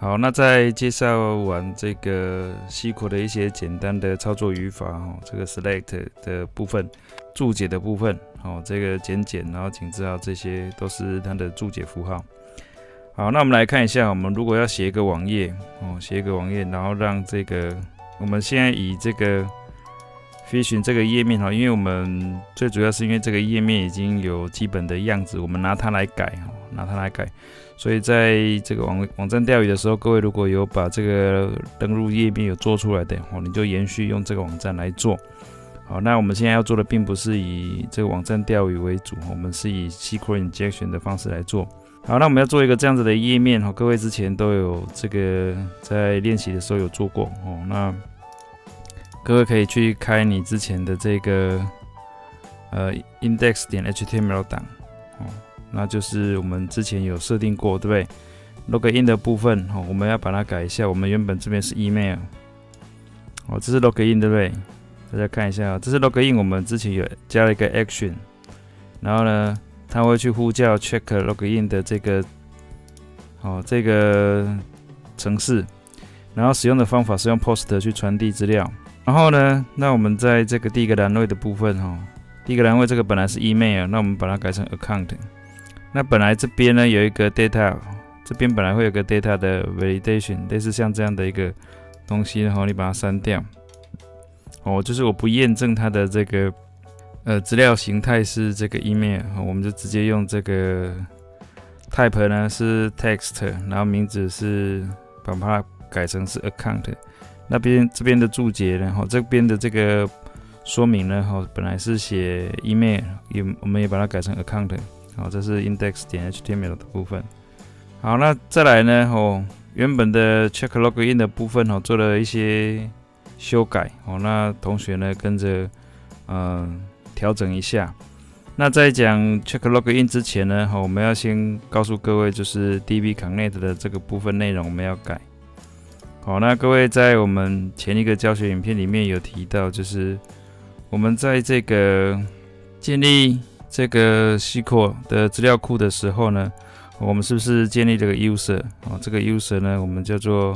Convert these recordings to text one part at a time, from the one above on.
好，那在介绍完这个 SQL 的一些简单的操作语法这个 select 的部分、注解的部分这个简，然后井字号这些都是它的注解符号。好，那我们来看一下，我们如果要写一个网页写一个网页，然后让这个我们现在以这个 Fission 这个页面因为我们最主要是因为这个页面已经有基本的样子，我们拿它来改所以在这个网站钓鱼的时候，各位如果有把这个登录页面有做出来的你就延续用这个网站来做。好，那我们现在要做的并不是以这个网站钓鱼为主，我们是以 SQL injection 的方式来做。好，那我们要做一个这样子的页面各位之前都有这个在练习的时候有做过那各位可以去开你之前的这个index.html 档那就是我们之前有设定过，对不对 ？login 的部分我们要把它改一下。我们原本这边是 email， 这是 login， 对不对？大家看一下这是 login， 我们之前有加了一个 action， 然后呢，它会去呼叫 check login 的这个程式，然后使用的方法是用 post 去传递资料。然后呢，那我们在这个第一个栏位的部分第一个栏位这个本来是 email， 那我们把它改成 account。那本来这边呢有一个 data， 这边本来会有个 data 的 validation， 类似像这样的一个东西你把它删掉。就是我不验证它的这个资料形态是这个 email， 我们就直接用这个 type 呢是 text， 然后名字是把它改成是 account。那这边的注解呢这边的这个说明呢本来是写 email， 我们也把它改成 account。好，这是 index.html 的部分。好，那再来呢原本的 check login 的部分做了一些修改那同学呢跟着调整一下。那在讲 check login 之前呢我们要先告诉各位，就是 DB Connect 的这个部分内容我们要改。好，那各位在我们前一个教学影片里面有提到，就是我们在这个建立这个 SQL 的资料库的时候呢，我们是不是建立这个 user？ 这个 user 呢，我们叫做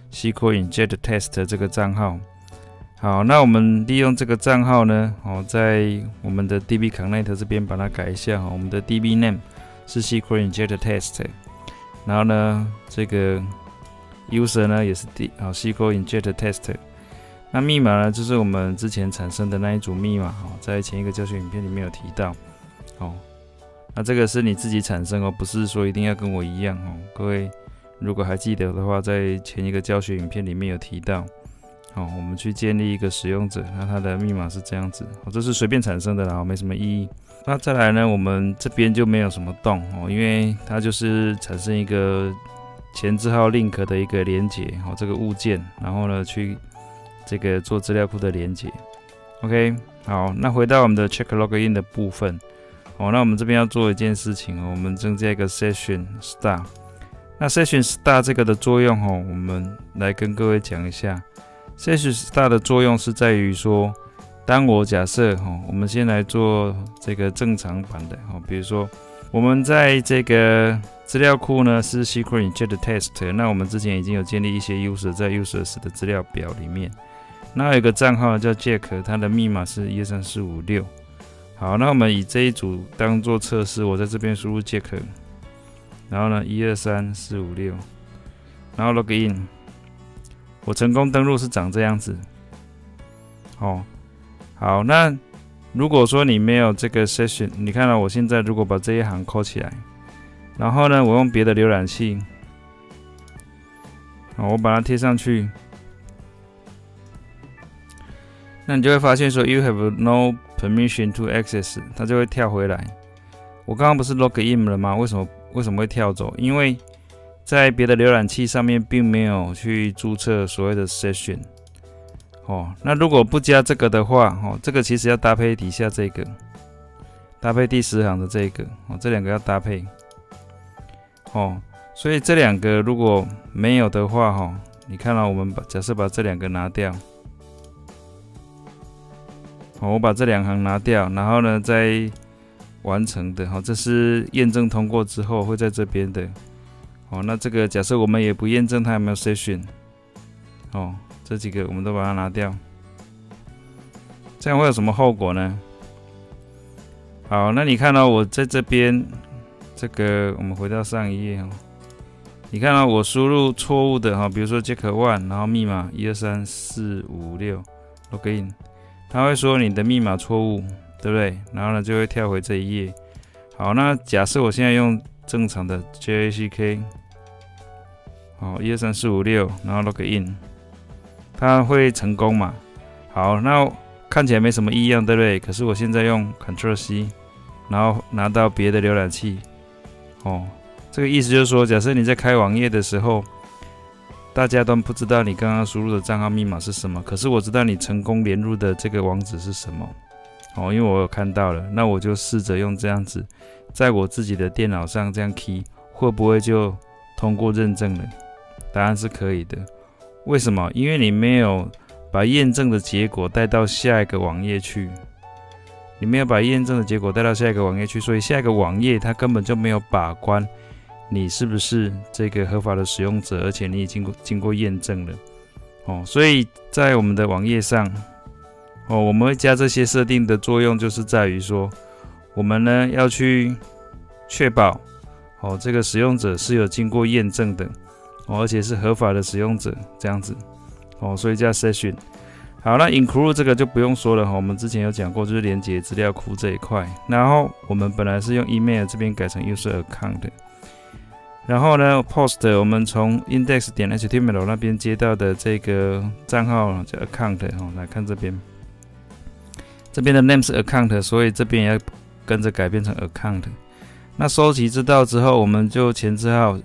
SQL inject test 这个账号。好，那我们利用这个账号呢，在我们的 DB Connect 这边把它改一下，我们的 DB name 是 SQL inject test， 然后呢，这个 user 呢也是SQL inject test。那密码呢，就是我们之前产生的那一组密码，在前一个教学影片里面有提到。那这个是你自己产生不是说一定要跟我一样各位如果还记得的话，在前一个教学影片里面有提到。我们去建立一个使用者，那它的密码是这样子，这是随便产生的啦，没什么意义。那再来呢，我们这边就没有什么动因为它就是产生一个前置号 link 的一个连结这个物件，然后呢去这个做资料库的连结。OK， 好，那回到我们的 check login 的部分那我们这边要做一件事情我们增加一个 session start。那 session start 这个的作用我们来跟各位讲一下。Session start 的作用是在于说，当我假设我们先来做这个正常版的比如说我们在这个资料库呢是 SQL inject test， 那我们之前已经有建立一些 user 在 users 的资料表里面，那有一个账号叫 Jack， 它的密码是1234556。好，那我们以这一组当做测试，我在这边输入 Jack， 然后呢1234556，然后 login。我成功登录是长这样子好，那如果说你没有这个 session， 你看到我现在如果把这一行扣起来，然后呢我用别的浏览器我把它贴上去，那你就会发现说 you have no permission to access， 它就会跳回来。我刚刚不是 login 了吗？为什么会跳走？因为在别的浏览器上面并没有去注册所谓的 session。那如果不加这个的话，这个其实要搭配底下这个，搭配第10行的这个，这两个要搭配。所以这两个如果没有的话，你看到我们假设把这两个拿掉，我把这两行拿掉，然后呢再完成的，这是验证通过之后会在这边的。 哦，那这个假设我们也不验证它有没有 session， 哦，这几个我们都把它拿掉，这样会有什么后果呢？好，那你看到我在这边，这个我们回到上一页哦，你看到我输入错误的哈，比如说 Jack One， 然后密码1234566 login， 它会说你的密码错误，对不对？然后呢就会跳回这一页。好，那假设我现在用正常的 JACK， 好1234566，然后 login， 它会成功嘛？好，那看起来没什么异样，对不对？可是我现在用 Ctrl+C， 然后拿到别的浏览器，哦，这个意思就是说，假设你在开网页的时候，大家都不知道你刚刚输入的账号密码是什么，可是我知道你成功连入的这个网址是什么，哦，因为我有看到了，那我就试着用这样子，在我自己的电脑上这样 key， 会不会就通过认证了？答案是可以的。为什么？因为你没有把验证的结果带到下一个网页去，你没有把验证的结果带到下一个网页去，所以下一个网页它根本就没有把关你是不是这个合法的使用者，而且你已经经过验证了。哦，所以在我们的网页上，哦，我们会加这些设定的作用，就是在于说，我们呢要去确保，哦，这个使用者是有经过验证的，哦，而且是合法的使用者，这样子。哦，所以叫 session。好，那 include 这个就不用说了，我们之前有讲过，就是连接资料库这一块。然后我们本来是用 email 这边改成 user account， 然后呢 post 我们从 index.html 那边接到的这个账号叫 account， 来看这边，这边的 name 是 account， 所以这边也要跟着改变成 account。那收集知道之后，我们就前置号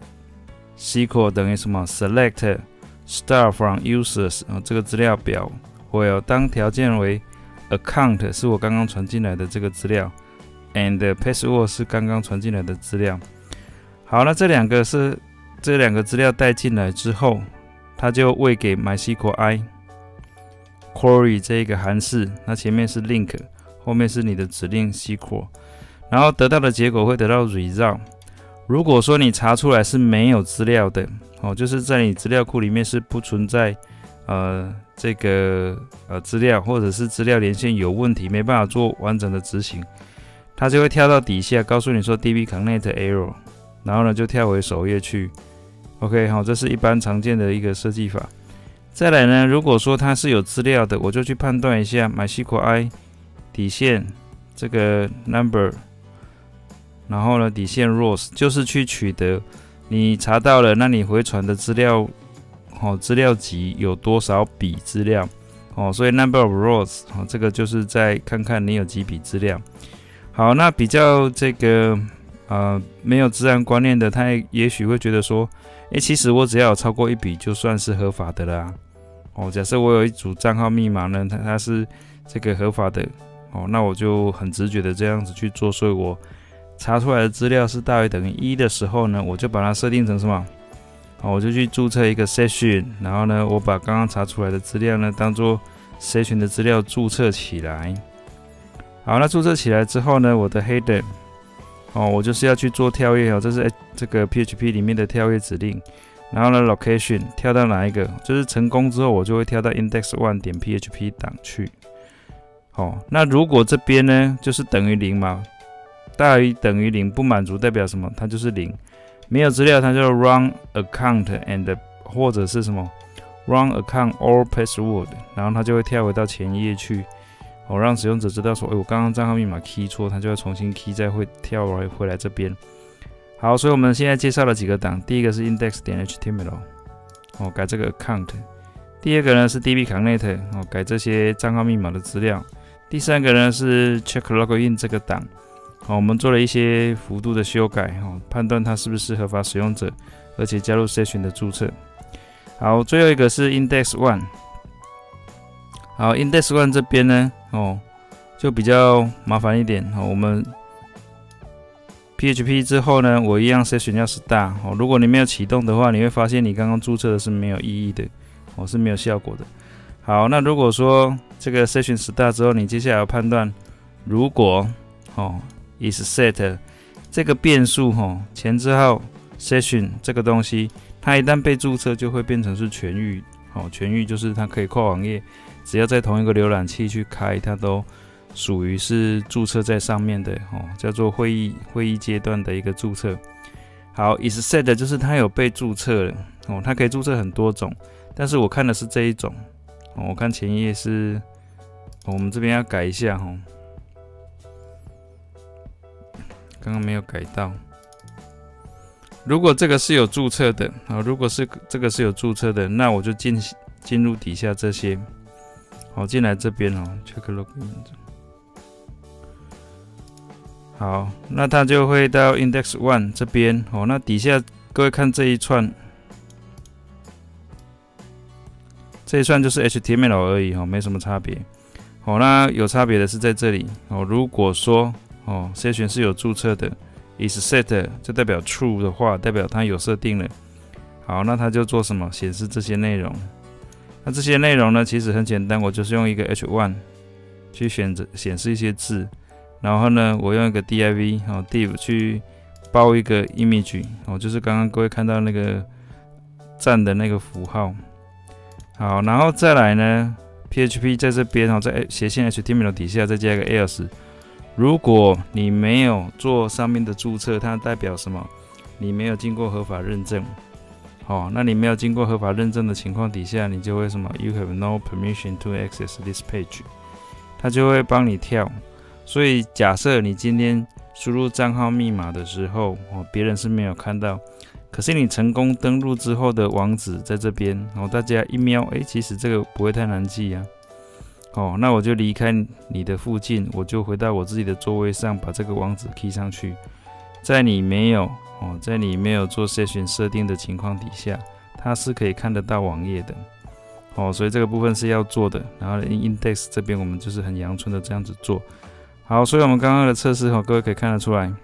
SQL 等于什么 select Start from users， 这个资料表会有当条件为 account 是我刚刚传进来的这个资料 ，and password 是刚刚传进来的资料。好，那这两个资料带进来之后，它就喂给 MySQL query 这一个函式，那前面是 link， 后面是你的指令 SQL， 然后得到的结果会得到 result。如果说你查出来是没有资料的，哦，就是在你资料库里面是不存在这个资料，或者是资料连线有问题，没办法做完整的执行，它就会跳到底下告诉你说 DB Connect Error， 然后呢就跳回首页去。OK， 好，这是一般常见的一个设计法。再来呢，如果说它是有资料的，我就去判断一下 MySQL 底线这个 number， 然后呢底线 rows， 就是去取得你查到了，那你回传的资料，资料集有多少笔资料，所以 number of rows， 这个就是在看看你有几笔资料。好，那比较这个没有自然观念的，他也许会觉得说，其实我只要有超过一笔就算是合法的啦。假设我有一组账号密码呢，它是这个合法的，那我就很直觉的这样子去做，所以我查出来的资料是大于等于1的时候呢，我就把它设定成什么？我就去注册一个 session， 然后呢，我把刚刚查出来的资料呢，当做 session 的资料注册起来。好，那注册起来之后呢，我的 header， 我就是要去做跳跃，这是这个 PHP 里面的跳跃指令。然后呢 ，location 跳到哪一个？就是成功之后，我就会跳到 index1.php 档去。那如果这边呢，就是等于0嘛。大于等于0不满足代表什么？它就是0，没有资料，它就 run account and 或者是什么 run account or password， 然后它就会跳回到前页去，让使用者知道说，我刚刚账号密码 key 错，它就会重新 key， 再会跳回来这边。好，所以我们现在介绍了几个档，第一个是 index.html， 改这个 account， 第二个呢是 DB Connect， 改这些账号密码的资料，第三个呢是 check login 这个档。我们做了一些幅度的修改，判断它是不是合法使用者，而且加入 session 的注册。好，最后一个是 index1。好 ，index1 这边呢，就比较麻烦一点。我们 PHP 之后呢，我一样 session 要start。如果你没有启动的话，你会发现你刚刚注册的是没有意义的，是没有效果的。好，那如果说这个 session start 之后，你接下来要判断，如果is set 这个变数前置号 session 这个东西，它一旦被注册，就会变成是全域。全域就是它可以跨网页，只要在同一个浏览器去开，它都属于是注册在上面的，叫做会议阶段的一个注册。好 ，is set 就是它有被注册了，它可以注册很多种，但是我看的是这一种，我看前一页是，我们这边要改一下，刚刚没有改到。如果这个是有注册的，如果是这个是有注册的，那我就进入底下这些，进来这边check login。好，那它就会到 index one 这边，那底下各位看这一串，这一串就是 HTML 而已，没什么差别。那有差别的是在这里，如果说session 是有注册的 ，is set 就代表 true 的话，代表它有设定了。好，那它就做什么？显示这些内容。那这些内容呢，其实很简单，我就是用一个 H1 去显示一些字。然后呢，我用一个 div 去包一个 image， 就是刚刚各位看到那个赞的那个符号。好，然后再来呢 ，PHP 在这边在斜线 HTML 底下再加一个 else。如果你没有做上面的注册，它代表什么？你没有经过合法认证。那你没有经过合法认证的情况底下，你就会什么 ？You have no permission to access this page， 它就会帮你跳。所以假设你今天输入账号密码的时候，别人是没有看到，可是你成功登录之后的网址在这边，大家一瞄，其实这个不会太难记啊。那我就离开你的附近，我就回到我自己的座位上，把这个网址 key 上去。在你没有做 session 设定的情况底下，它是可以看得到网页的。所以这个部分是要做的。然后 index 这边我们就是很阳春的这样子做。好，所以我们刚刚的测试各位可以看得出来，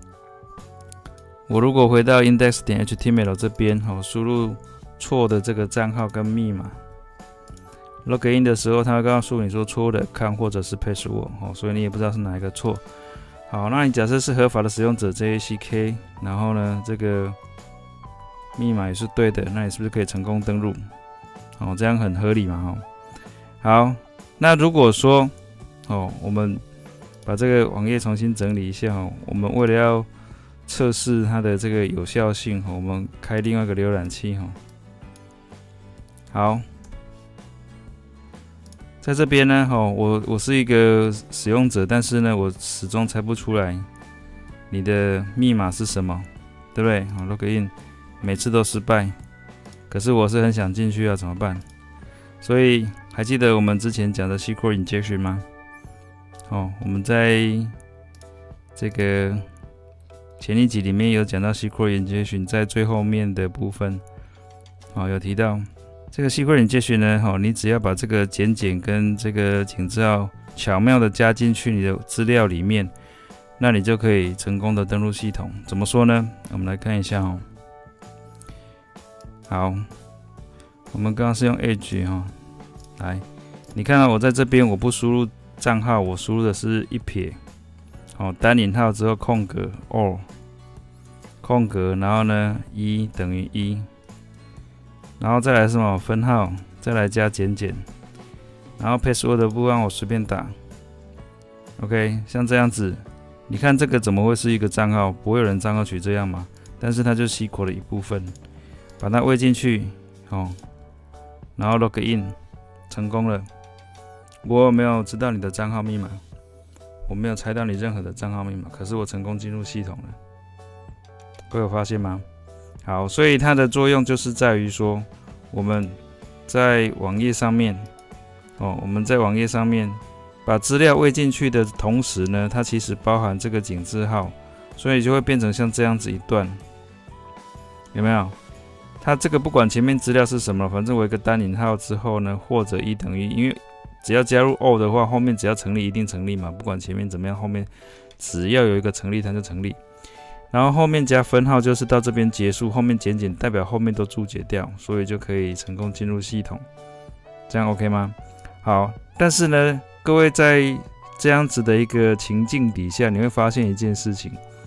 我如果回到 index.html 这边，输入错的这个账号跟密码 ，login 的时候，它会告诉你说错误的 account 或者是 password，所以你也不知道是哪一个错。好，那你假设是合法的使用者 JACK， 然后呢，这个密码也是对的，那你是不是可以成功登录？这样很合理嘛？好，那如果说我们把这个网页重新整理一下，我们为了要测试它的这个有效性，我们开另外一个浏览器。好，在这边呢，我是一个使用者，但是呢，我始终猜不出来你的密码是什么，对不对？login 每次都失败，可是我是很想进去啊，怎么办？所以还记得我们之前讲的 SQL injection 吗？我们在这个前一集里面有讲到 SQL injection， 在最后面的部分，有提到这个 SQL injection 呢，你只要把这个简跟这个井字号巧妙的加进去你的资料里面，那你就可以成功的登录系统。怎么说呢？我们来看一下好，我们刚刚是用 Edge 来，你看到我在这边我不输入账号，我输入的是一撇，单引号之后空格 all 空格，然后呢1等于1，然后再来是什么分号，再来加简，然后 password 的部分我随便打 ，OK， 像这样子，你看这个怎么会是一个账号？不会有人账号取这样嘛？但是它就是 SQL 的一部分，把它喂进去，然后 login 成功了。我有没有知道你的账号密码？我没有猜到你任何的账号密码，可是我成功进入系统了。各位有发现吗？好，所以它的作用就是在于说，我们在网页上面，把资料喂进去的同时呢，它其实包含这个井字号，所以就会变成像这样子一段，有没有？它这个不管前面资料是什么，反正我一个单引号之后呢，或者1等于，因为只要加入 all 的话，后面只要成立一定成立嘛，不管前面怎么样，后面只要有一个成立它就成立。然后后面加分号就是到这边结束，后面简代表后面都注解掉，所以就可以成功进入系统。这样 OK 吗？好，但是呢，各位在这样子的一个情境底下，你会发现一件事情，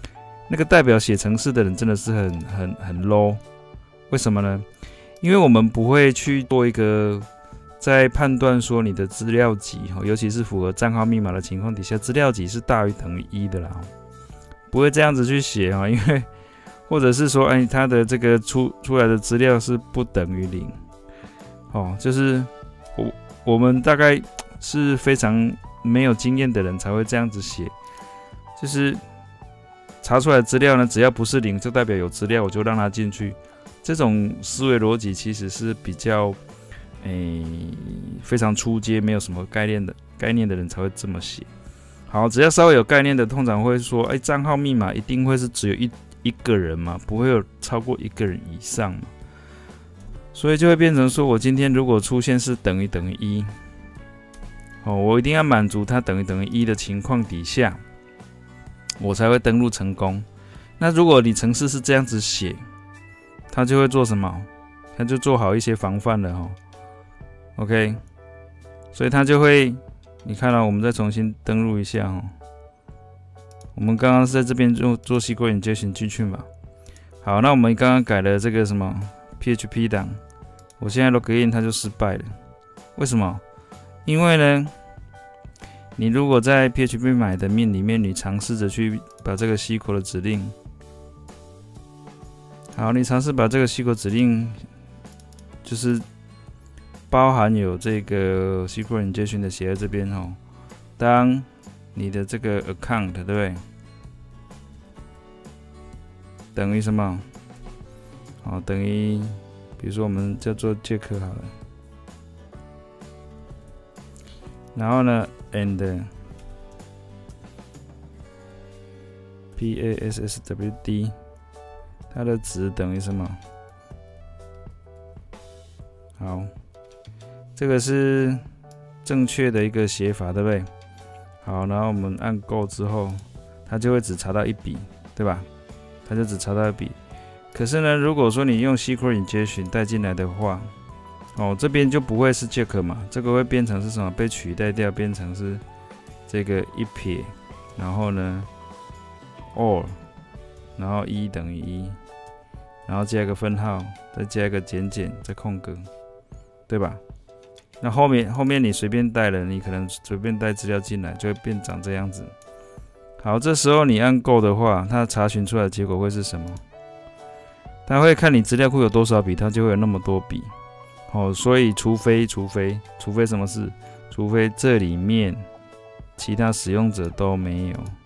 那个代表写程式的人真的是很 low。为什么呢？因为我们不会去做一个在判断说你的资料集，尤其是符合账号密码的情况底下，资料集是大于等于1的啦，不会这样子去写，因为或者是说，它的这个出来的资料是不等于0，就是我们大概是非常没有经验的人才会这样子写，就是查出来的资料呢，只要不是0，就代表有资料，我就让它进去。这种思维逻辑其实是比较非常初阶，没有什么概念的人才会这么写。好，只要稍微有概念的，通常会说，账号密码一定会是只有一个人嘛，不会有超过1个人以上嘛。所以就会变成说，我今天如果出现是等于1，我一定要满足它等于1的情况底下，我才会登录成功。那如果你程式是这样子写，它就会做什么？它就做好一些防范了OK， 所以它就会，你看我们再重新登录一下我们刚刚是在这边做 SQL injection 进去嘛。好，那我们刚刚改了这个什么 PHP 档，我现在 login 它就失败了。为什么？因为呢，你如果在 PHP 买的面里面，你尝试着去把这个 SQL 的指令，好，你尝试把这个 SQL 指令，就是包含有这个 SQL injection 的写在这边当你的这个 account 对不对？等于什么？等于，比如说我们叫做 Jack 好了，然后呢 and passwd 它的值等于什么？好，这个是正确的一个写法，对不对？好，然后我们按 Go 之后，它就会只查到1笔，对吧？它就只查到1笔。可是呢，如果说你用 SQL injection 带进来的话，这边就不会是 Jack 嘛，这个会变成是什么？被取代掉，变成是这个1撇，然后呢 or， 然后1等于1，然后加一个分号，再加一个减，再空格，对吧？那后面你随便带了，你可能随便带资料进来，就会变长这样子。好，这时候你按 Go 的话，它查询出来的结果会是什么？它会看你资料库有多少笔，它就会有那么多笔。所以除非什么事？除非这里面其他使用者都没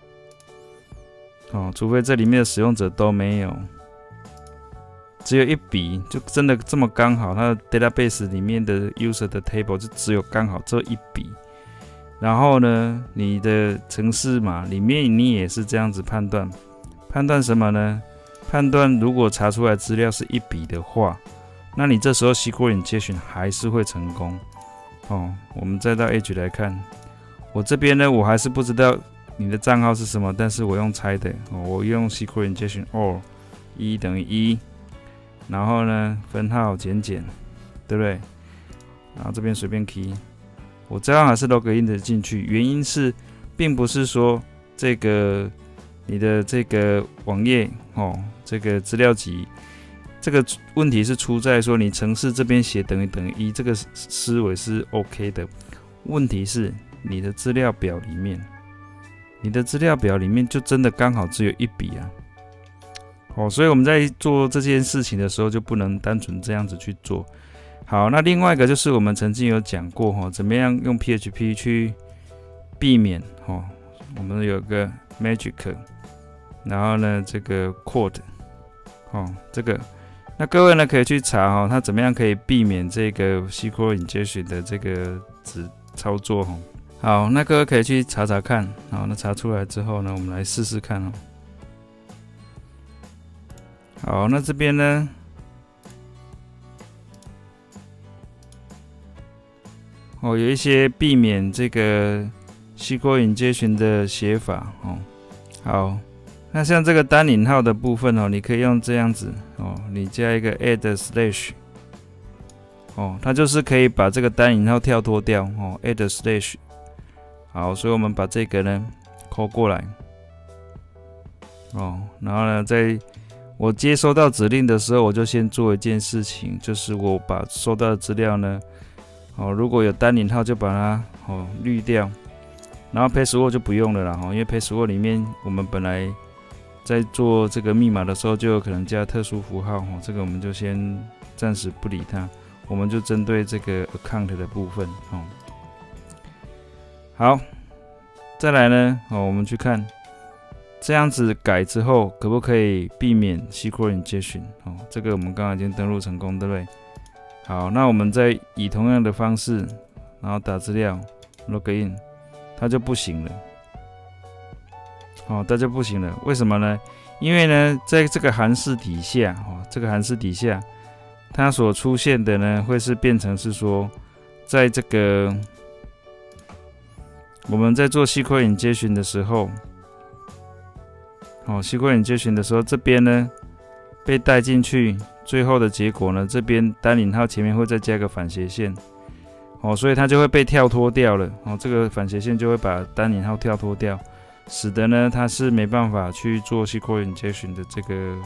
有。除非这里面的使用者都没有。只有1笔，就真的这么刚好，它的 database 里面的 user 的 table 就只有刚好这1笔。然后呢，你的程式码里面你也是这样子判断什么呢？判断如果查出来资料是1笔的话，那你这时候 SQL injection 还是会成功。我们再到 Edge 来看，我这边呢，我还是不知道你的账号是什么，但是我用猜的，我用 SQL injection or 1等于1。然后呢，分号减，对不对？然后这边随便 key， 我这样还是 login 的进去。原因是，并不是说这个你的这个网页这个资料集，这个问题是出在说你程式这边写等于1，这个思维是 OK 的。问题是你的资料表里面，就真的刚好只有1笔啊。所以我们在做这件事情的时候，就不能单纯这样子去做。好，那另外一个就是我们曾经有讲过怎么样用 PHP 去避免我们有个 magic， 然后呢这个 code， 这个，那各位呢可以去查它怎么样可以避免这个 SQL injection 的这个操作好，那各位可以去查查看。好，那查出来之后呢，我们来试试看好，那这边呢，有一些避免这个 SQL injection 的写法好，那像这个单引号的部分你可以用这样子你加一个 add slash 它就是可以把这个单引号跳脱掉add slash。好，所以我们把这个呢抠过来。 然后呢，在我接收到指令的时候，我就先做一件事情，就是我把收到的资料呢，如果有单引号就把它滤掉，然后 password 就不用了啦，因为 password 里面我们本来在做这个密码的时候就有可能加特殊符号，这个我们就先暂时不理它，我们就针对这个 account 的部分，好，再来呢，我们去看这样子改之后可不可以避免 SQL injection，这个我们刚刚已经登录成功，对不对？好，那我们再以同样的方式，然后打资料 login， 它就不行了，它就不行了，为什么呢？因为呢，在这个函式底下，它所出现的呢，会是变成是说，在这个我们在做 SQL injection 的时候，SQL injection 的时候，这边呢被带进去，最后的结果呢，这边单引号前面会再加个反斜线，所以它就会被跳脱掉了，这个反斜线就会把单引号跳脱掉，使得呢它是没办法去做 SQL injection 的这个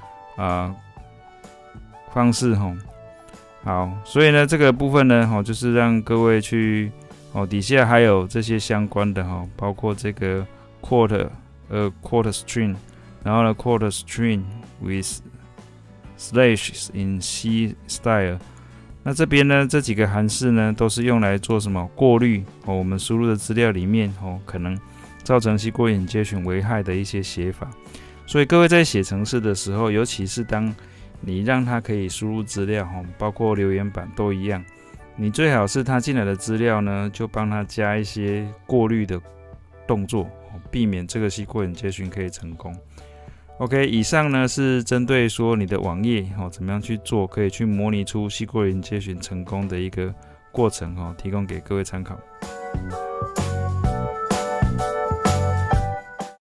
方式好，所以呢这个部分呢就是让各位去底下还有这些相关的包括这个 quote string， 然后呢 quote string with slash in C style， 那这边呢这几个函式呢都是用来做什么过滤我们输入的资料里面可能造成 SQL injection 危害的一些写法，所以各位在写程式的时候，尤其是当你让它可以输入资料包括留言板都一样，你最好是它进来的资料呢就帮它加一些过滤的动作，避免这个 SQL injection 可以成功。OK， 以上呢是针对说你的网页怎么样去做，可以去模拟出 SQL injection 成功的一个过程提供给各位参考。